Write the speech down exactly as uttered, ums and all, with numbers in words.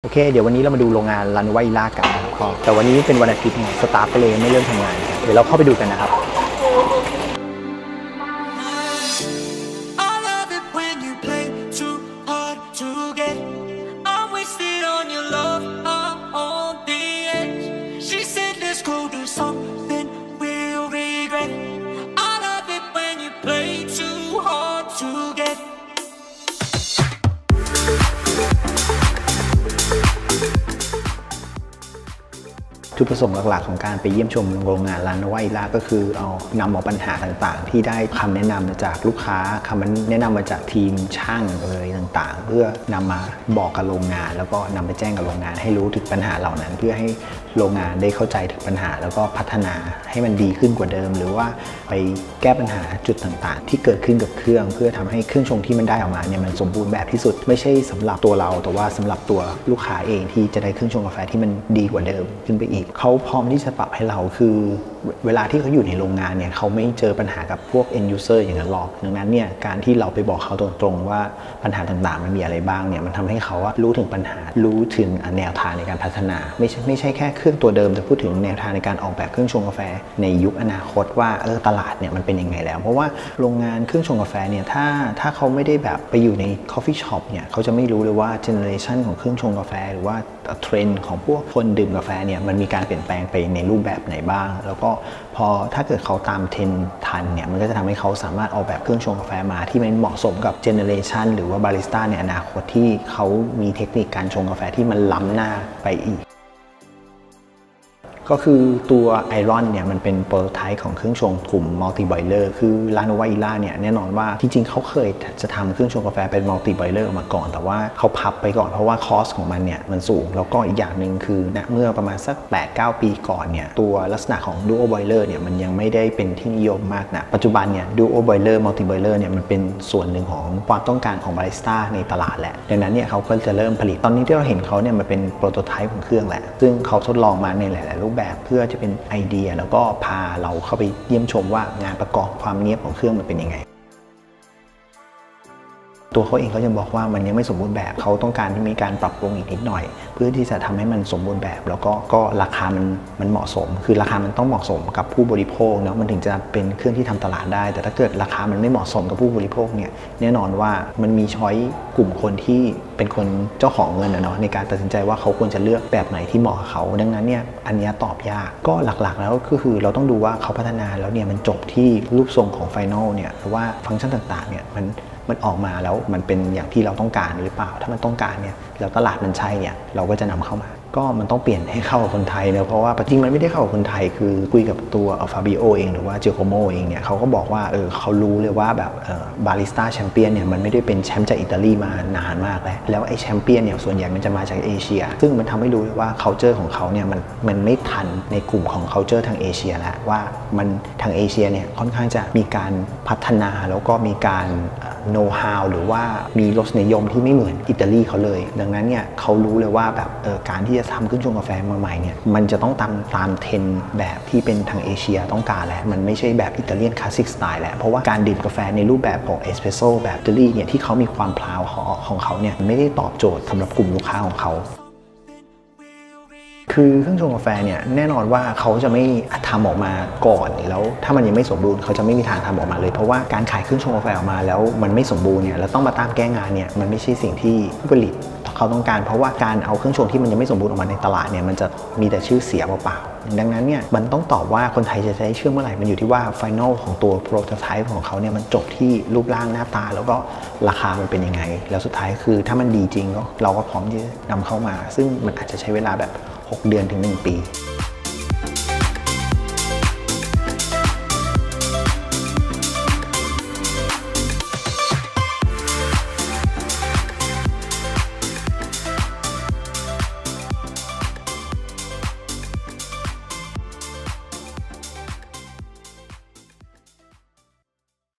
เคเดี๋ยววันนี้เรามาดูโรงงานลาโนวาอิล่ากันนะครับแต่วันนี้เป็นวันอาทิตย์ไงสตาฟก็เลยไม่เริ่มทำงานเดี๋ยวเราเข้าไปดูกันนะครับจุดประสงค์หลักๆของการไปเยี่ยมชมโรงงานลาโนวาอิล่าก็คือเอานำเอาปัญหาต่างๆที่ได้คำแนะนำมาจากลูกค้าคำแนะนำมาจากทีมช่างอะไรต่างๆเพื่อนำมาบอกกับโรงงานแล้วก็นำไปแจ้งกับโรงงานให้รู้ถึงปัญหาเหล่านั้นเพื่อให้โรงงานได้เข้าใจถึงปัญหาแล้วก็พัฒนาให้มันดีขึ้นกว่าเดิมหรือว่าไปแก้ปัญหาจุดต่างๆที่เกิดขึ้นกับเครื่องเพื่อทำให้เครื่องชงที่มันได้ออกมาเนี่ยมันสมบูรณ์แบบที่สุดไม่ใช่สำหรับตัวเราแต่ว่าสำหรับตัวลูกค้าเองที่จะได้เครื่องชงกาแฟที่มันดีกว่าเดิมขึ้นไปอีกเขาพร้อมที่จะปรับให้เราคือเวลาที่เขาอยู่ในโรงงานเนี่ยเขาไม่เจอปัญหากับพวก end user อย่างนั้นหรอกดังนั้นเนี่ยการที่เราไปบอกเขาตรงๆว่าปัญหาต่างๆมันมีอะไรบ้างเนี่ยมันทำให้เขารู้ถึงปัญหารู้ถึงแนวทางในการพัฒนาไม่ใช่ไม่ใช่แค่เครื่องตัวเดิมแต่พูดถึงแนวทางในการออกแบบเครื่องชงกาแฟในยุคอนาคตว่าเออตลาดเนี่ยมันเป็นยังไงแล้วเพราะว่าโรงงานเครื่องชงกาแฟเนี่ยถ้าถ้าเขาไม่ได้แบบไปอยู่ใน coffee shop เนี่ยเขาจะไม่รู้เลยว่า generation ของเครื่องชงกาแฟหรือว่าเทรนด์ของพวกคนดื่มกาแฟเนี่ยมันมีการเปลี่ยนแปลงไปในรูปแบบไหนบ้างแล้วก็พอถ้าเกิดเขาตามเทรนด์ทันเนี่ยมันก็จะทำให้เขาสามารถออกแบบเครื่องชงกาแฟมาที่มันเหมาะสมกับเจเนอเรชันหรือว่าบาริสต้าในอนาคตที่เขามีเทคนิคการชงกาแฟที่มันล้ำหน้าไปอีกก็คือตัวไอรอนเนี่ยมันเป็นโปรโตไทป์ของเครื่องชงกลุ่มมัลติบอยเลอร์คือลาโนวาอิล่าเนี่ยแน่นอนว่าจริงๆเขาเคยจะทำเครื่องชงกาแฟเป็นมัลติบอยเลอร์มาก่อนแต่ว่าเขาพับไปก่อนเพราะว่าคอสของมันเนี่ยมันสูงแล้วก็อีกอย่างหนึ่งคือณเมื่อประมาณสัก แปดถึงเก้า ปีก่อนเนี่ยตัวลักษณะของดูโอบอยเลอร์เนี่ยมันยังไม่ได้เป็นที่นิยมมากนะปัจจุบันเนี่ยดูโอบอยเลอร์มัลติบอยเลอร์เนี่ยมันเป็นส่วนหนึ่งของความต้องการของบาริสต้าในตลาดแหละดังนั้นเนี่ยเขาก็จะเริ่มผลิตตอนนี้ที่เราเห็นเขาเนี่ยมันเป็นโปรโตไทป์ของเครื่องแหละซึ่งเขาทดลองมาในหลายๆรูปแบบเพื่อจะเป็นไอเดียแล้วก็พาเราเข้าไปเยี่ยมชมว่างานประกอบความเนียบของเครื่องมันเป็นยังไงตัวเขาเองเขาจะบอกว่ามันยังไม่สมบูรณ์แบบเขาต้องการที่มีการปรับปรุงอีกนิดหน่อยเพื่อที่จะทำให้มันสมบูรณ์แบบแล้วก็ก็ราคามันมันเหมาะสมคือราคามันต้องเหมาะสมกับผู้บริโภคเนาะมันถึงจะเป็นเครื่องที่ทำตลาดได้แต่ถ้าเกิดราคามันไม่เหมาะสมกับผู้บริโภคเนี่ยแน่นอนว่ามันมีช้อยกลุ่มคนที่เป็นคนเจ้าของเงินนะเนาะในการตัดสินใจว่าเขาควรจะเลือกแบบไหนที่เหมาะกับเขาดังนั้นเนี่ยอันนี้ตอบยากก็หลักๆแล้วก็คือเราต้องดูว่าเขาพัฒนาแล้วเนี่ยมันจบที่รูปทรงของไฟนอลเนี่ยหรือว่าฟังก์ชันต่างๆเนี่ยมันมันออกมาแล้วมันเป็นอย่างที่เราต้องการหรือเปล่าถ้ามันต้องการเนี่ยแล้วตลาดมันใช่เนี่ยเราก็จะนำเข้ามาก็มันต้องเปลี่ยนให้เข้ากับคนไทยเนอะเพราะว่าจริงมันไม่ได้เข้ากับคนไทยคือคุยกับตัวฟาบิโอเองหรือว่าเจโคโมเองเนี่ยเขาก็บอกว่าเออเขารู้เลยว่าแบบบาริสต้าแชมเปี้ยนเนี่ยมันไม่ได้เป็นแชมป์จากอิตาลีมานานมากแล้วแล้วไอ้แชมเปี้ยนเนี่ยส่วนใหญ่มันจะมาจากเอเชียซึ่งมันทำให้รู้เลยว่า culture ของเขาเนี่ยมันมันไม่ทันในกลุ่มของ culture ทางเอเชียแล้วว่ามันทางเอเชียเนี่ยค่อนข้างจะมีการพัฒนาแล้วก็มีการโน้ตฮาวหรือว่ามีรสนิยมที่ไม่เหมือนอิตาลีเขาเลยดังนั้นเนี่ยเขารู้เลยว่าแบบเออการที่จะทำเครื่องชงกาแฟมาใหม่เนี่ยมันจะต้องตามตามเทรนด์แบบที่เป็นทางเอเชียต้องการแหละมันไม่ใช่แบบอิตาเลียนคลาสสิกสไตล์แหละเพราะว่าการดื่มกาแฟในรูปแบบของเอสเปรสโซ่แบบอิตาลีเนี่ยที่เขามีความพลาวของเขาเนี่ยไม่ได้ตอบโจทย์สำหรับกลุ่มลูกค้าของเขาคือเครื่องชงกาแฟเนี่ยแน่นอนว่าเขาจะไม่ทำออกมาก่อนแล้วถ้ามันยังไม่สมบูรณ์เขาจะไม่มีทางทำออกมาเลยเพราะว่าการขายเครื่องชงกาแฟออกมาแล้วมันไม่สมบูรณ์เนี่ยแล้วต้องมาตามแก้งานเนี่ยมันไม่ใช่สิ่งที่ผู้ผลิตเขาต้องการเพราะว่าการเอาเครื่องชงที่มันยังไม่สมบูรณ์ออกมาในตลาดเนี่ยมันจะมีแต่ชื่อเสียเปล่าๆดังนั้นเนี่ยมันต้องตอบว่าคนไทยจะใช้เชื่อเมื่อไหร่มันอยู่ที่ว่าไฟนอลของตัวโปรโตไทป์ของเขาเนี่ยมันจบที่รูปร่างหน้าตาแล้วก็ราคามันเป็นยังไงแล้วสุดท้ายคือถ้ามันดีจริงก็เราก็พร้อมที่จะนำเข้ามาซึ่งมันอาจจะใช้เวลาแบบหกเดือนถึงหนึ่งปี